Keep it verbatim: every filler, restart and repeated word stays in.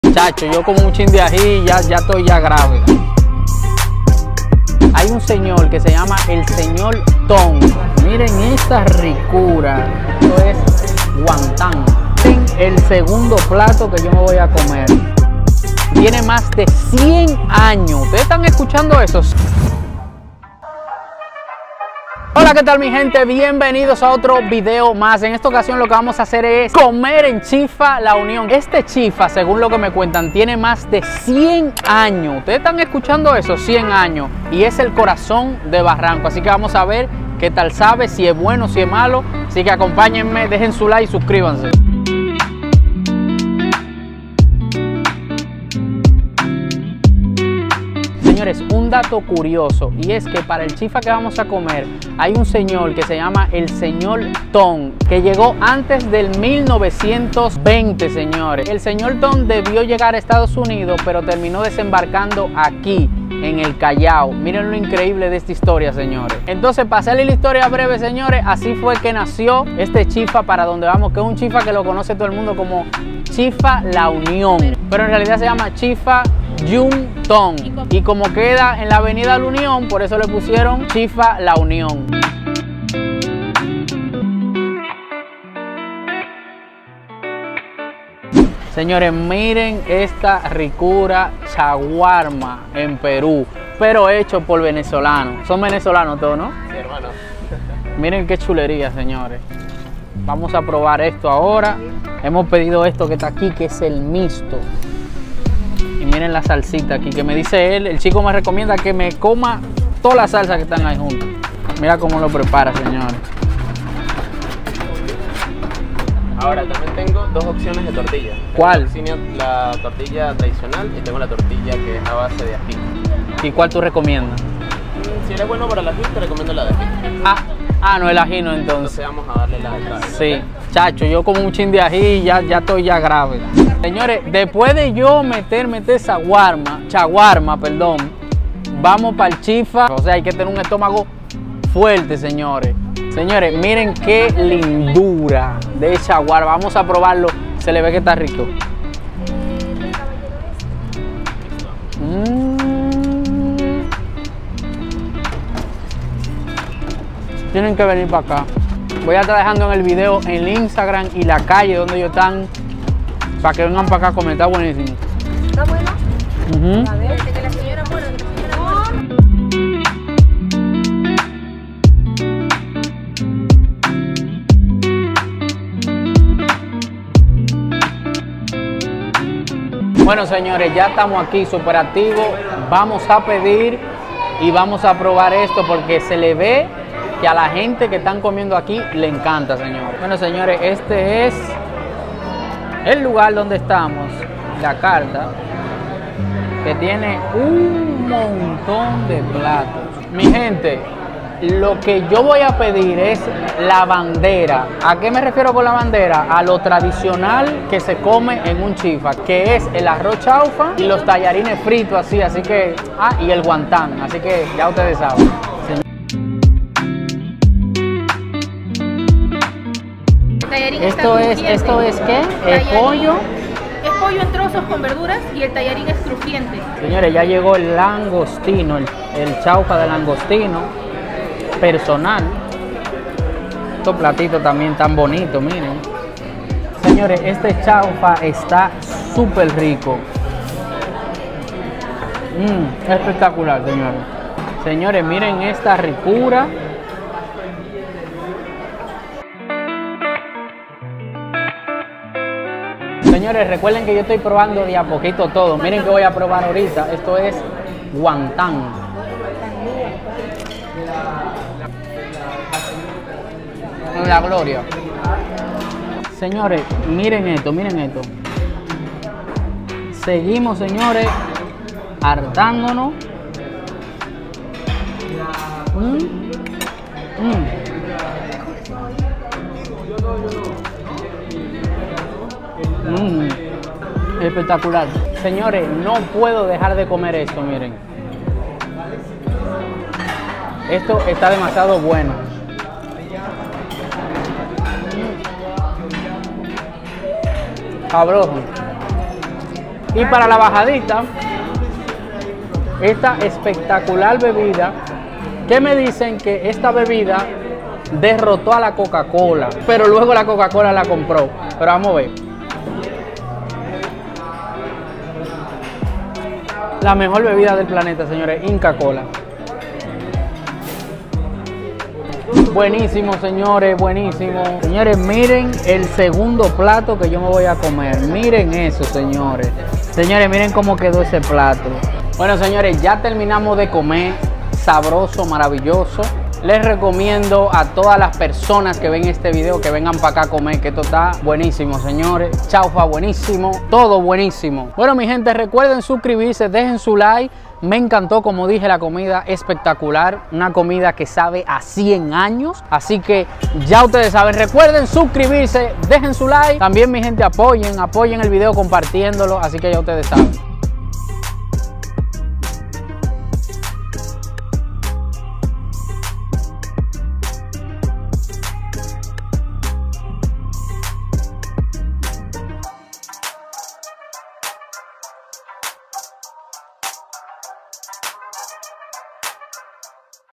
Chacho, yo como un chin de ají ya, ya estoy ya grave. Hay un señor que se llama el señor Tom. Miren esta ricura. Esto es guantán. El segundo plato que yo me voy a comer. Tiene más de cien años. ¿Ustedes están escuchando eso? Hola, ¿qué tal mi gente? Bienvenidos a otro video más. En esta ocasión lo que vamos a hacer es comer en Chifa La Unión. Este Chifa, según lo que me cuentan, tiene más de cien años. ¿Ustedes están escuchando eso? cien años. Y es el corazón de Barranco. Así que vamos a ver qué tal sabe, si es bueno, si es malo. Así que acompáñenme, dejen su like y suscríbanse. Señores, un dato curioso, y es que para el chifa que vamos a comer hay un señor que se llama el señor Tom, que llegó antes del mil novecientos veinte, señores. El señor Tom debió llegar a Estados Unidos, pero terminó desembarcando aquí, en el Callao. Miren lo increíble de esta historia, señores. Entonces, para hacerle la historia breve, señores, así fue que nació este chifa para donde vamos, que es un chifa que lo conoce todo el mundo como Chifa La Unión, pero en realidad se llama Chifa Yum Tom, y como queda en la avenida La Unión, por eso le pusieron Chifa La Unión. Señores, miren esta ricura shawarma en Perú, pero hecho por venezolanos. Son venezolanos todos, ¿no? Sí, hermano. Miren qué chulería, señores. Vamos a probar esto ahora. Hemos pedido esto que está aquí, que es el mixto. Y miren la salsita aquí, que me dice él, el chico me recomienda que me coma todas las salsas que están ahí juntas. Mira cómo lo prepara, señores. Ahora, también tengo dos opciones de tortilla. ¿Cuál? Tengo la tortilla tradicional y tengo la tortilla que es a base de ají. ¿Y cuál tú recomiendas? Si eres bueno para el ají, te recomiendo la de ají. Ah, ah no, el ají no, entonces. Entonces vamos a darle la de Sí, chacho, yo como un chin de ají ya, ya estoy ya grave. Señores, después de yo meter, meter shawarma, shawarma, perdón, vamos para el chifa. O sea, hay que tener un estómago fuerte, señores. Señores, miren qué lindura de shawarma. Vamos a probarlo. Se le ve que está rico. Mm. Tienen que venir para acá. Voy a estar dejando en el video en el Instagram y la calle donde ellos están, para que vengan para acá a comer. Está buenísimo. ¿Está bueno? Uh-huh. A ver, que la señora muera, que la señora muera. Bueno, señores, ya estamos aquí súper activos. Vamos a pedir y vamos a probar esto porque se le ve que a la gente que están comiendo aquí le encanta, señores. Bueno, señores, este es el lugar donde estamos, la carta, que tiene un montón de platos. Mi gente, lo que yo voy a pedir es la bandera. ¿A qué me refiero con la bandera? A lo tradicional que se come en un chifa, que es el arroz chaufa y los tallarines fritos así, así que, ah, y el guantán, así que ya ustedes saben. Esto es, ¿esto es qué? ¿El pollo? Es pollo en trozos con verduras y el tallarín es crujiente. Señores, ya llegó el langostino, el, el chaufa de langostino personal. Estos platitos también tan bonitos, miren. Señores, este chaufa está súper rico. Mmm, espectacular, señores. Señores, miren esta ricura. Señores, recuerden que yo estoy probando de a poquito todo. Miren que voy a probar ahorita. Esto es guantán. La gloria. Señores, miren esto, miren esto. Seguimos, señores, hartándonos. Mm. Mm. Mm, espectacular. Señores, no puedo dejar de comer esto, miren. Esto está demasiado bueno. Sabroso. Y para la bajadita, esta espectacular bebida, que me dicen que esta bebida derrotó a la Coca-Cola, pero luego la Coca-Cola la compró. Pero vamos a ver. La mejor bebida del planeta, señores, Inca Kola. Buenísimo, señores, buenísimo. Señores, miren el segundo plato que yo me voy a comer. Miren eso, señores. Señores, miren cómo quedó ese plato. Bueno, señores, ya terminamos de comer. Sabroso, maravilloso. Les recomiendo a todas las personas que ven este video que vengan para acá a comer, que esto está buenísimo, señores. Chaufa buenísimo, todo buenísimo. Bueno, mi gente, recuerden suscribirse, dejen su like. Me encantó, como dije, la comida espectacular. Una comida que sabe a cien años. Así que ya ustedes saben, recuerden suscribirse, dejen su like. También, mi gente, apoyen, apoyen el video compartiéndolo. Así que ya ustedes saben.